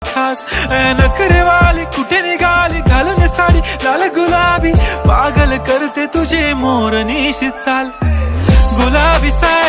खास नखरे वाली कुठे निघाली घालून साडी लाल गुलाबी पागल करते तुझे मोरनीशी चाल गुलाबी साडी